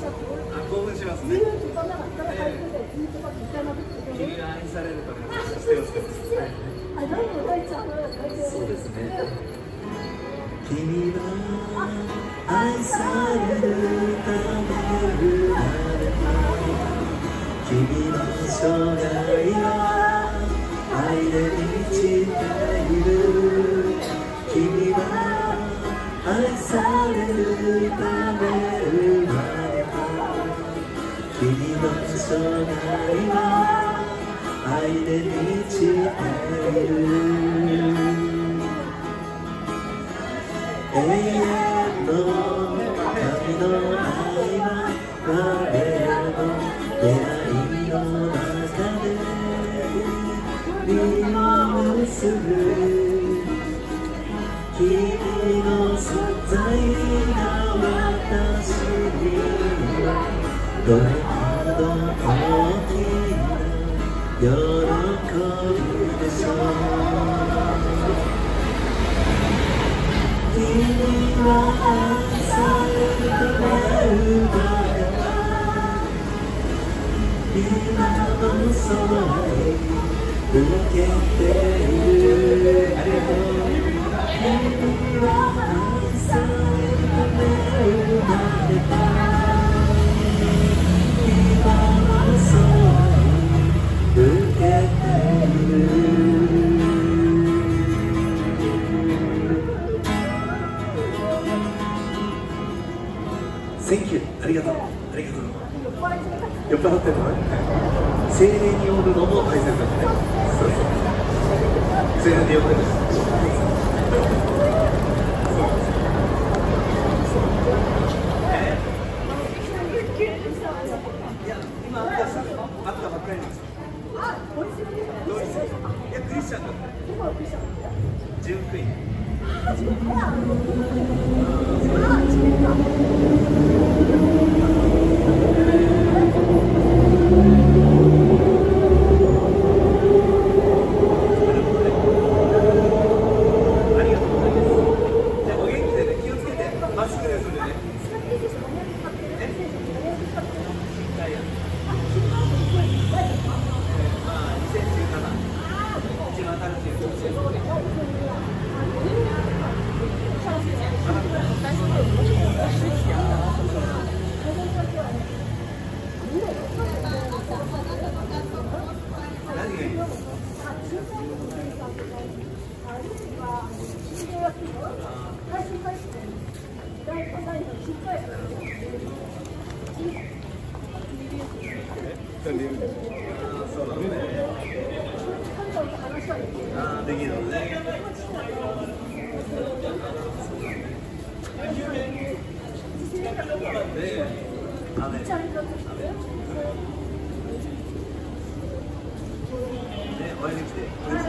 興奮しますね。君が愛されるための捨てをしてます。そうですね。君は愛されるため生まれた。君の生涯は愛で満ちている。君は愛されるため生まれた。君の生涯は愛で満ちている。永遠の神の愛は我の出会いの中で実を結ぶ。君の存在が私にはどれほど大きな喜びでしょう。君は愛されるため生まれた。今のそばに受けている。ありがとう。君は愛されるため生まれた。今のそばに受けている。Thank you。ありがとう。ありがとう。酔っ払ってるのね。精霊によるのも大切だね。そうそう。精霊によってる。いや、今会ったばっかりなんですよ。ドイツ。いや、クリスチャンだった。純クイーン。できるのね。お会いできて。